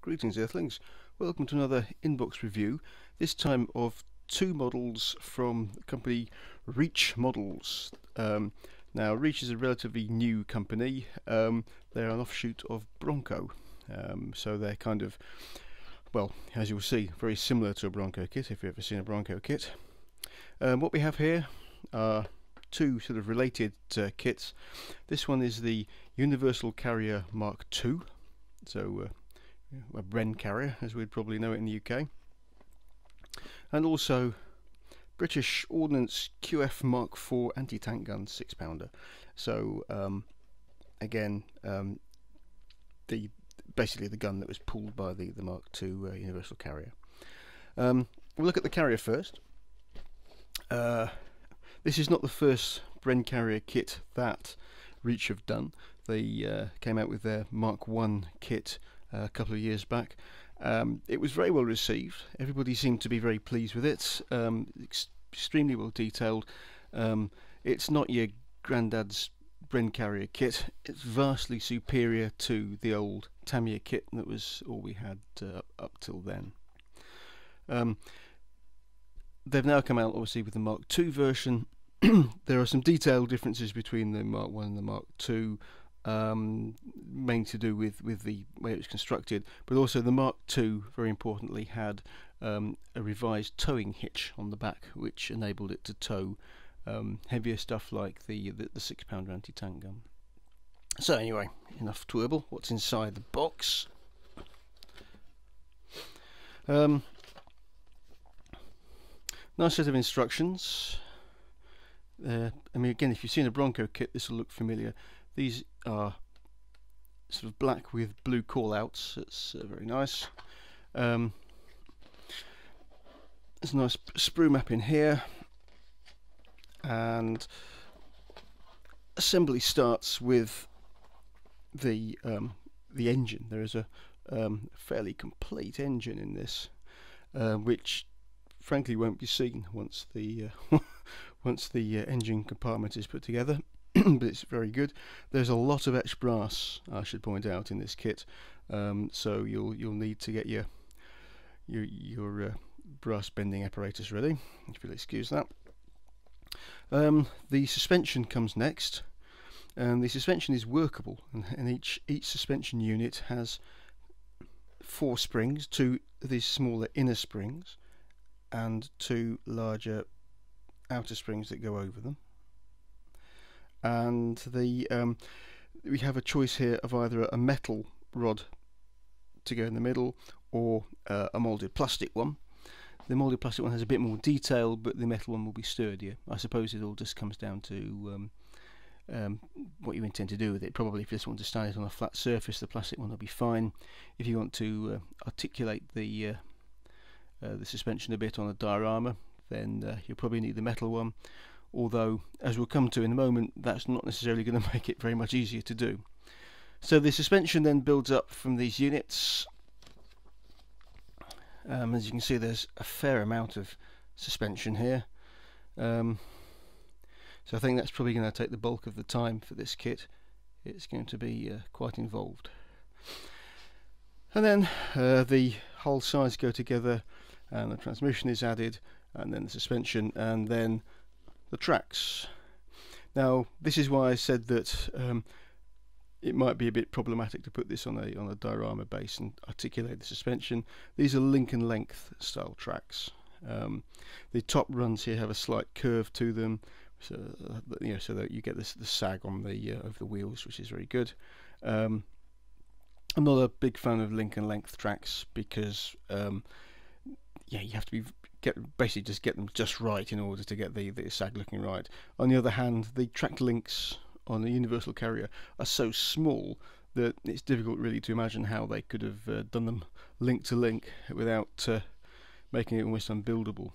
Greetings Earthlings, welcome to another inbox review, this time of two models from the company Reach Models. Now Reach is a relatively new company, they're an offshoot of Bronco, so they're kind of, well, as you'll see, very similar to a Bronco kit if you've ever seen a Bronco kit. What we have here are two sort of related kits. This one is the Universal Carrier Mark II, so a Bren carrier as we'd probably know it in the UK, and also British Ordnance QF Mark IV anti-tank gun 6-pounder. So again, basically the gun that was pulled by the Mark II Universal Carrier. We'll look at the carrier first. This is not the first Bren carrier kit that Reach have done. They came out with their Mark I kit a couple of years back. It was very well received. Everybody seemed to be very pleased with it. Extremely well detailed. It's not your granddad's Bren carrier kit. It's vastly superior to the old Tamiya kit that was all we had up till then. They've now come out obviously with the Mark II version. There are some detailed differences between the Mark I and the Mark II, mainly to do with the way it was constructed, but also the Mark II, very importantly, had a revised towing hitch on the back, which enabled it to tow heavier stuff like the 6-pounder anti-tank gun. So anyway, enough twerble. What's inside the box? Nice set of instructions. I mean, again, if you've seen a Bronco kit, this will look familiar. These are sort of black with blue call-outs. It's very nice. There's a nice sprue map in here, and assembly starts with the engine. There is a fairly complete engine in this, which frankly won't be seen once the once the engine compartment is put together. But it's very good. There's a lot of etched brass, I should point out, in this kit, so you'll need to get your brass bending apparatus ready, if you'll excuse that. The suspension comes next, and the suspension is workable, and each suspension unit has 4 springs, 2 of these smaller inner springs and 2 larger outer springs that go over them. And we have a choice here of either a metal rod to go in the middle or a moulded plastic one. The moulded plastic one has a bit more detail, but the metal one will be sturdier. I suppose it all just comes down to what you intend to do with it. Probably if you just want to stand it on a flat surface, the plastic one will be fine. If you want to articulate the suspension a bit on a diorama, then you'll probably need the metal one. Although, as we'll come to in a moment, that's not necessarily going to make it very much easier to do. So the suspension then builds up from these units. As you can see, there's a fair amount of suspension here. So I think that's probably going to take the bulk of the time for this kit. It's going to be quite involved. And then the whole sides go together, and the transmission is added, and then the suspension, and then the tracks. Now this is why I said that it might be a bit problematic to put this on a diorama base and articulate the suspension. These are Lincoln length style tracks. The top runs here have a slight curve to them, so so that you get the sag on the over the wheels, which is very good. I'm not a big fan of Lincoln length tracks because you have to basically just get them just right in order to get the sag looking right. On the other hand, the track links on the Universal Carrier are so small that it's difficult really to imagine how they could have done them link to link without making it almost unbuildable.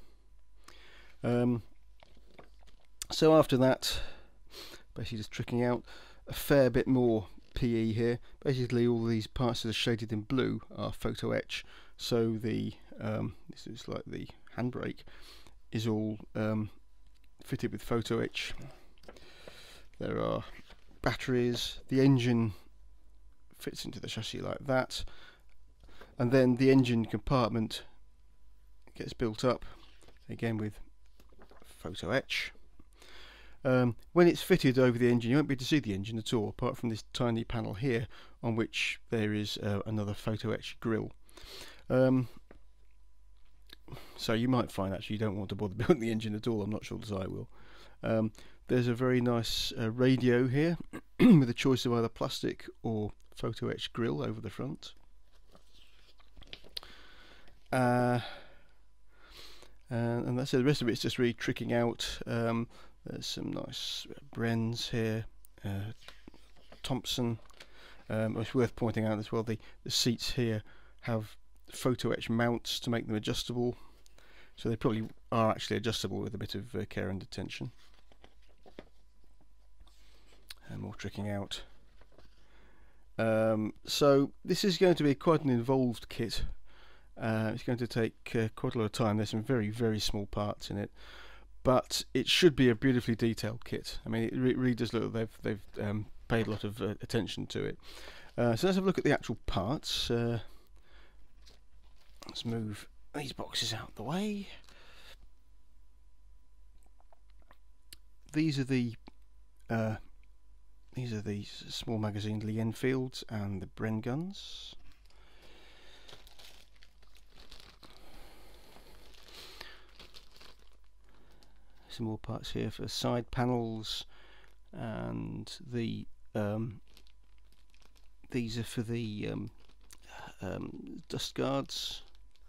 So after that, basically just tricking out a fair bit more PE here. Basically all these parts that are shaded in blue are photo etch, so the this is like the handbrake is all fitted with photo etch. There are batteries, the engine fits into the chassis like that, and then the engine compartment gets built up again with photo etch. When it's fitted over the engine, you won't be able to see the engine at all, apart from this tiny panel here on which there is another photo etch grill. So you might find actually you don't want to bother building the engine at all. I'm not sure that I will. There's a very nice radio here with a choice of either plastic or photo etch grill over the front. And that's it. The rest of it's just really tricking out. There's some nice Brens here, Thompson. It's worth pointing out as well the seats here have photo etch mounts to make them adjustable, so they probably are actually adjustable with a bit of care and attention. And more tricking out. So this is going to be quite an involved kit. It's going to take quite a lot of time. There's some very, very small parts in it, but it should be a beautifully detailed kit. I mean, it really does look like they've paid a lot of attention to it. So let's have a look at the actual parts. Let's move these boxes out the way. These are the small magazine Lee Enfields and the Bren guns. Some more parts here for side panels, and the these are for the dust guards.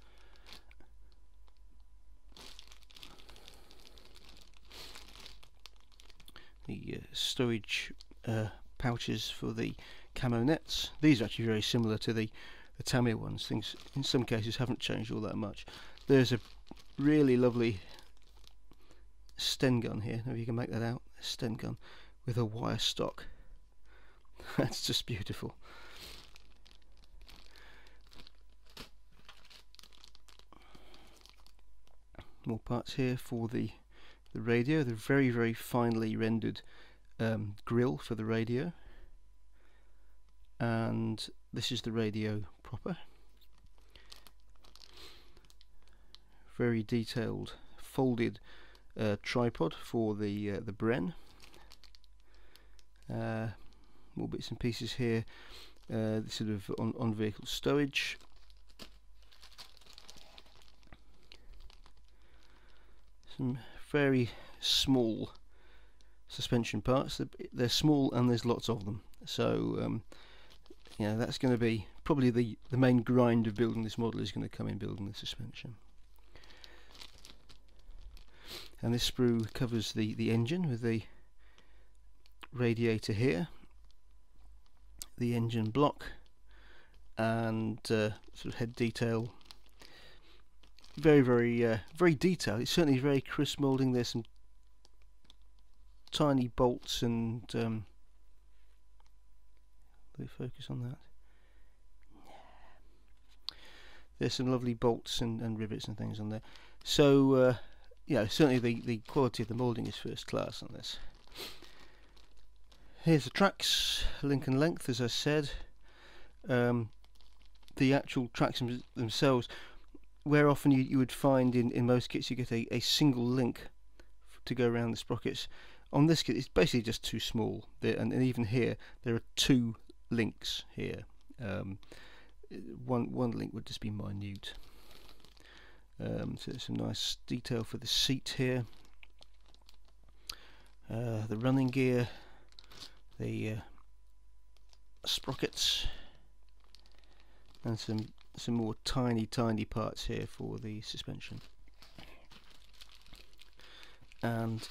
The storage pouches for the camo nets. These are actually very similar to the Tamiya ones. Things in some cases haven't changed all that much. There's a really lovely Sten gun here. If you can make that out, a Sten gun with a wire stock. That's just beautiful. More parts here for the radio. The very, very finely rendered grill for the radio, and this is the radio proper. Very detailed folded tripod for the Bren. More bits and pieces here. Sort of on vehicle stowage. Some very small suspension parts. They're small and there's lots of them. So you know, that's going to be probably the main grind of building this model, is going to come in building the suspension. And this sprue covers the engine with the radiator here, the engine block, and sort of head detail. Very, very detailed. It's certainly very crisp moulding. There's some tiny bolts and do we focus on that? There's some lovely bolts and rivets and things on there. So yeah, certainly the quality of the moulding is first class on this. Here's the tracks, Lincoln length, as I said. The actual tracks themselves, where often you would find in most kits you get a single link to go around the sprockets. On this kit it's basically just too small, and even here there are two links here. One link would just be minute. So there's some nice detail for the seat here, the running gear, the sprockets, and some more tiny parts here for the suspension. And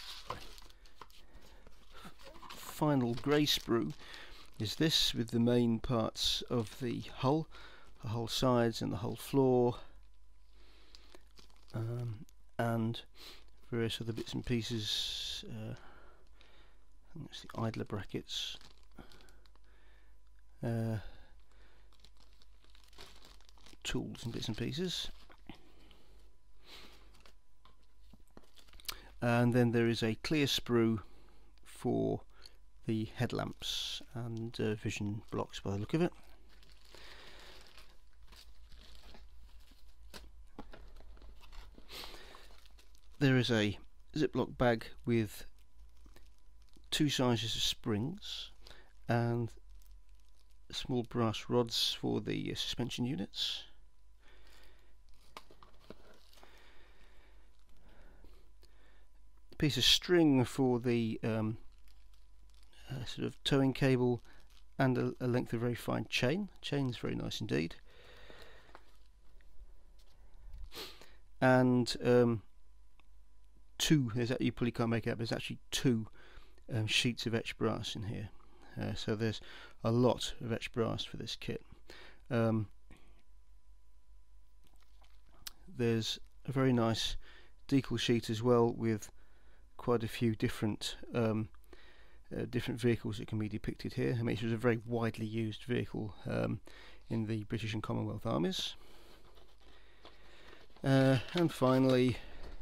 final grey sprue is this, with the main parts of the hull sides and the hull floor, and various other bits and pieces. I think it's the idler brackets, tools and bits and pieces. And then there is a clear sprue for the headlamps and vision blocks by the look of it. there is a Ziploc bag with 2 sizes of springs and small brass rods for the suspension units. A piece of string for the sort of towing cable, and a length of very fine chain. Chain's very nice indeed. And you probably can't make it out, but there's actually 2 sheets of etched brass in here. So there's a lot of etched brass for this kit. There's a very nice decal sheet as well, with quite a few different vehicles that can be depicted here. I mean, this was a very widely used vehicle in the British and Commonwealth armies. And finally,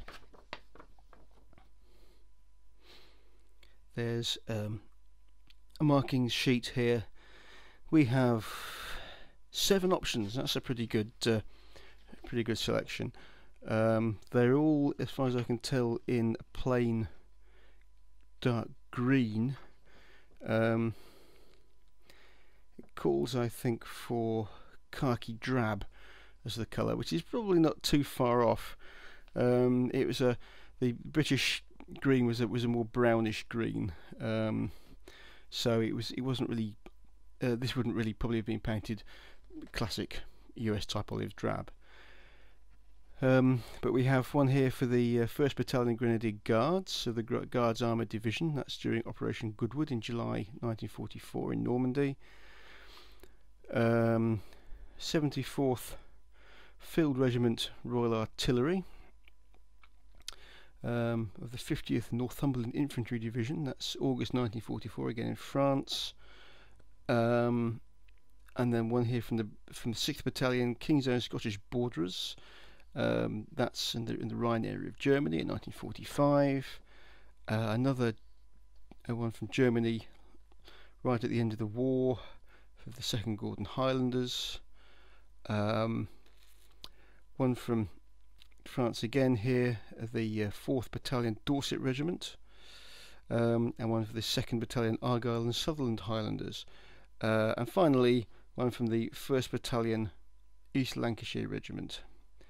there's a markings sheet here. We have 7 options. That's a pretty good selection. They're all, as far as I can tell, in a plain dark green. It calls, I think, for khaki drab as the colour, which is probably not too far off. It was the British green was a more brownish green, so it wasn't really. This wouldn't really probably have been painted classic US type olive drab. But we have one here for the 1st Battalion Grenadier Guards, so the Guards Armoured Division. That's during Operation Goodwood in July 1944 in Normandy. 74th Field Regiment Royal Artillery, of the 50th Northumberland Infantry Division. That's August 1944, again in France. And then one here from the 6th Battalion King's Own Scottish Borderers. That's in the Rhine area of Germany in 1945. Another one from Germany right at the end of the war for the 2nd Gordon Highlanders. One from France again here, the 4th Battalion Dorset Regiment, and one for the 2nd Battalion Argyll and Sutherland Highlanders. And finally, one from the 1st Battalion East Lancashire Regiment.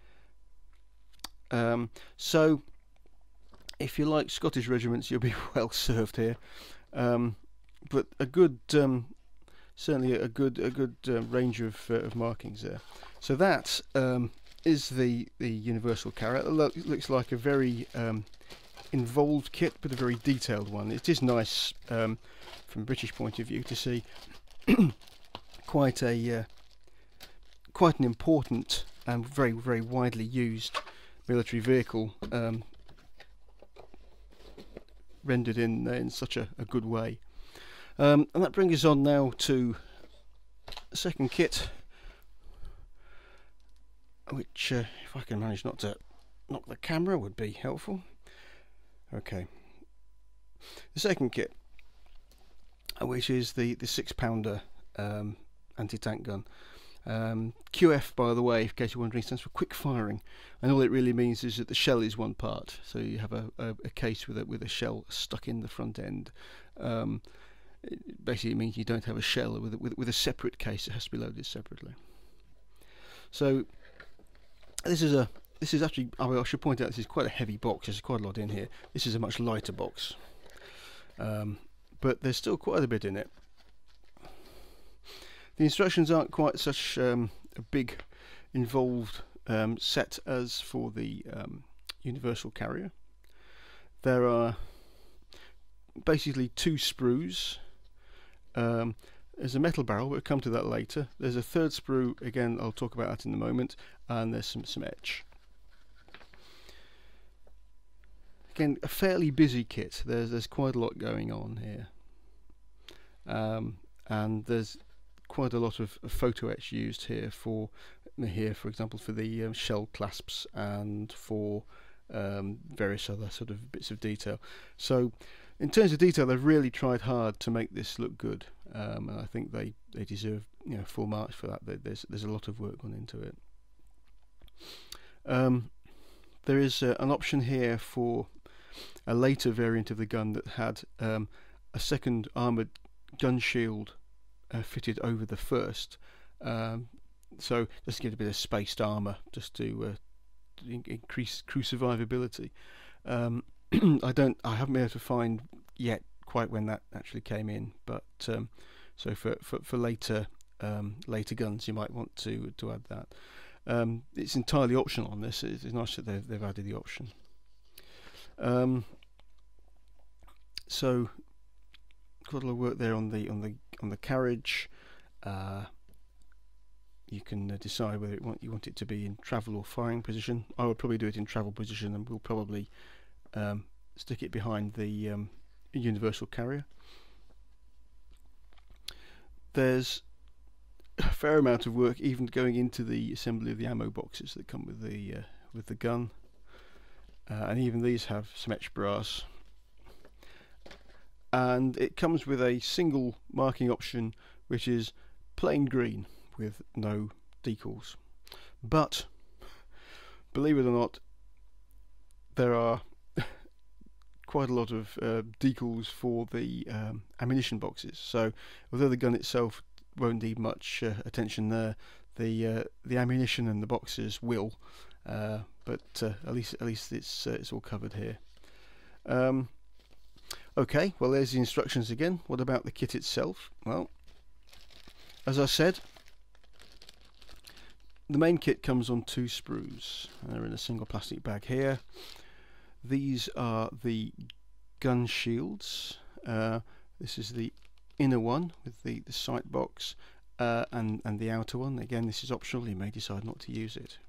So, if you like Scottish regiments, you'll be well served here. But a good, certainly a good range of markings there. So that is the Universal Carrier. It looks like a very involved kit, but a very detailed one. It is nice from a British point of view to see quite an important and very widely used military vehicle rendered in such a good way. And that brings us on now to the second kit, which if I can manage not to knock the camera would be helpful. Okay, the second kit, which is the 6-pounder anti-tank gun. QF, by the way, in case you're wondering, stands for quick firing, and all it really means is that the shell is one part. So you have a case with a shell stuck in the front end. It basically means you don't have a shell with a separate case. It has to be loaded separately. So this is actually, I should point out, this is quite a heavy box. There's quite a lot in here. This is a much lighter box, but there's still quite a bit in it. The instructions aren't quite such a big, involved set as for the Universal Carrier. There are basically 2 sprues. There's a metal barrel, we'll come to that later. There's a 3rd sprue, again I'll talk about that in a moment, and there's some etch. Again, a fairly busy kit. There's quite a lot going on here, and there's quite a lot of photo etch used here, for example, for the shell clasps and for various other sort of bits of detail. So in terms of detail, they've really tried hard to make this look good, and I think they deserve full marks for that. There's a lot of work gone into it. There is an option here for a later variant of the gun that had a second armoured gun shield fitted over the first, so just to get a bit of spaced armour, just to increase crew survivability. I haven't been able to find yet quite when that actually came in, but so for later guns you might want to add that. It's entirely optional on this. It's nice that they've added the option. So quite a lot of work there on the carriage. You can decide whether you want it to be in travel or firing position. I would probably do it in travel position, and we'll probably stick it behind the universal carrier. There's a fair amount of work even going into the assembly of the ammo boxes that come with the gun, and even these have some etched brass. And it comes with a single marking option, which is plain green with no decals. But believe it or not, there are quite a lot of decals for the ammunition boxes. So although the gun itself won't need much attention there, the ammunition and the boxes will. But at least it's all covered here. Okay, well, there's the instructions again. What about the kit itself? Well, as I said, the main kit comes on 2 sprues. They're in a single plastic bag here. These are the gun shields. This is the inner one with the sight box, and the outer one. Again, this is optional. You may decide not to use it.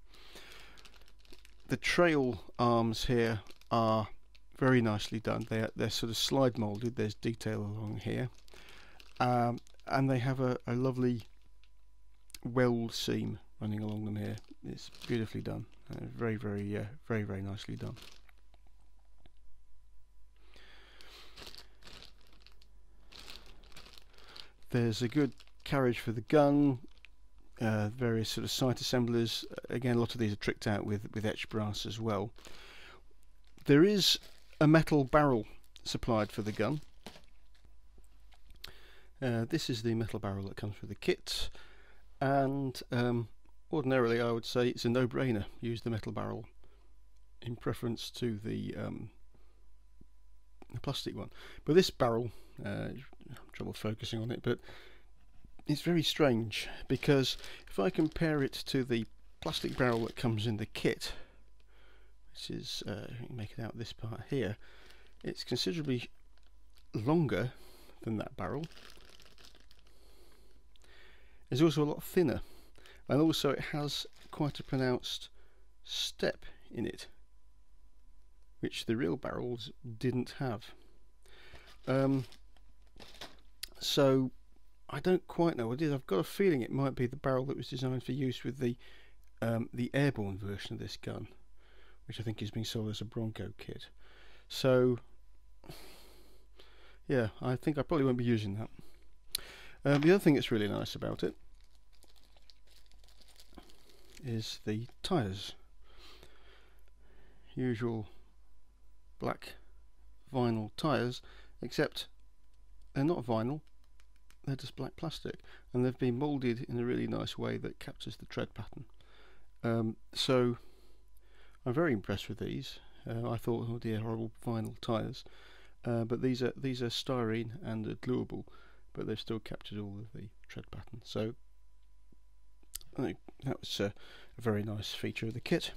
The trail arms here are very nicely done. They're sort of slide moulded. There's detail along here, and they have a lovely weld seam running along them here. It's beautifully done. Very nicely done. There's a good carriage for the gun. Various sort of sight assemblers. Again, a lot of these are tricked out with etched brass as well. There is a metal barrel supplied for the gun. This is the metal barrel that comes with the kit, and ordinarily I would say it's a no-brainer. Use the metal barrel in preference to the plastic one. But this barrel, I'm trouble focusing on it, but it's very strange, because if I compare it to the plastic barrel that comes in the kit, which is, you can make it out this part here, it's considerably longer than that barrel. It's also a lot thinner, and also it has quite a pronounced step in it, which the real barrels didn't have. So I don't quite know what it is. I've got a feeling it might be the barrel that was designed for use with the airborne version of this gun, which I think is being sold as a Bronco kit. So yeah, I think I probably won't be using that. The other thing that's really nice about it is the tyres. Usual black vinyl tyres, except they're not vinyl, they're just black plastic, and they've been moulded in a really nice way that captures the tread pattern. So I'm very impressed with these. I thought, oh dear, horrible vinyl tyres, but these are styrene and are gluable, but they've still captured all of the tread pattern. So I think that was a very nice feature of the kit.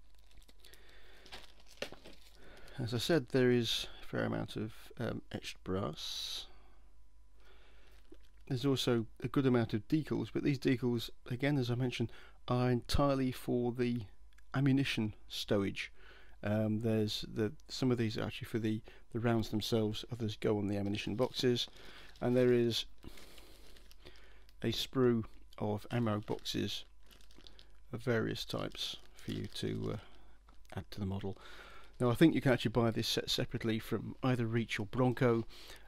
As I said, there is a fair amount of etched brass. There's also a good amount of decals, but these decals, again, as I mentioned, are entirely for the ammunition stowage. There's some of these are actually for the rounds themselves, others go on the ammunition boxes, and there is a sprue of ammo boxes of various types for you to add to the model. Now I think you can actually buy this set separately from either Reach or Bronco.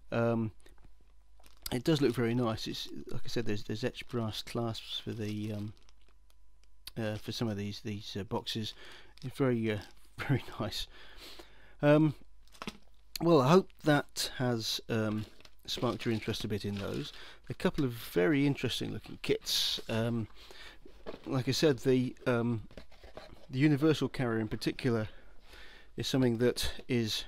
It does look very nice. It's, like I said, there's etched brass clasps for the for some of these boxes. It's very very nice. Well, I hope that has sparked your interest a bit in those. A couple of very interesting looking kits. Like I said, the universal carrier in particular is something that is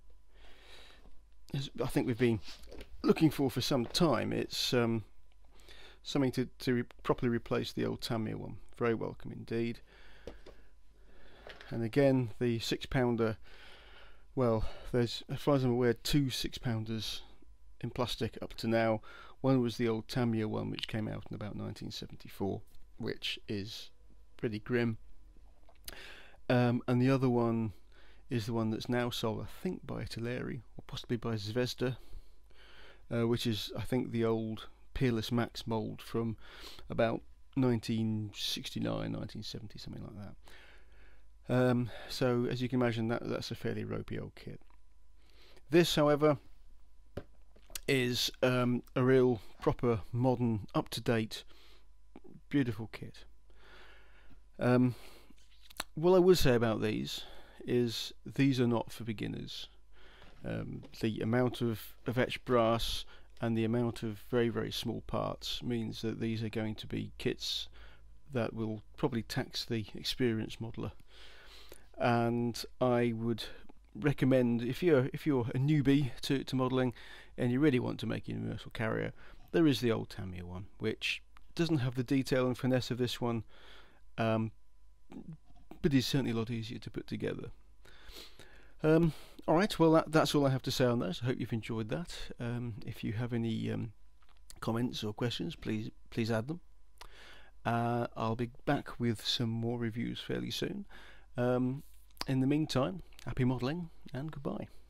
I think we've been looking for some time. It's something to properly replace the old Tamiya one. Very welcome indeed. And again, the 6-pounder, well, there's, as far as I'm aware, 2 6-pounders in plastic up to now. One was the old Tamiya one, which came out in about 1974, which is pretty grim. And the other one is the one that's now sold, I think, by Teleri, or possibly by Zvezda, which is, I think, the old Peerless Max mould from about 1969, 1970, something like that. So, as you can imagine, that's a fairly ropey old kit. This, however, is a real proper modern, up-to-date, beautiful kit. What I would say about these is these are not for beginners. The amount of etched brass and the amount of very, very small parts means that these are going to be kits that will probably tax the experienced modeller. And I would recommend, if you're a newbie to modelling and you really want to make a universal carrier, there is the old Tamiya one, which doesn't have the detail and finesse of this one, but is certainly a lot easier to put together. Alright, well that's all I have to say on those. I hope you've enjoyed that. If you have any comments or questions, please add them. I'll be back with some more reviews fairly soon. In the meantime, happy modelling and goodbye.